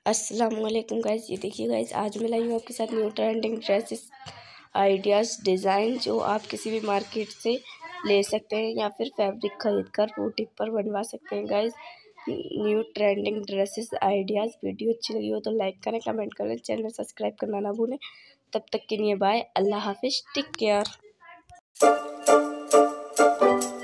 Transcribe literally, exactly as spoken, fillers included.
अस्सलाम वालेकुम गाइस। ये देखिए गाइस, आज मैं लाई हूँ आपके साथ new trending dresses ideas design जो आप किसी भी मार्केट से ले सकते हैं या फिर फैब्रिक खरीद कर बुटीक पर बनवा सकते हैं guys. New trending dresses ideas video अच्छी लगी हो तो लाइक करें, कमेंट करें, चैनल सब्सक्राइब करना ना भूलें। तब तक के लिए बाय, अल्लाह हाफिज़, टेक केयर।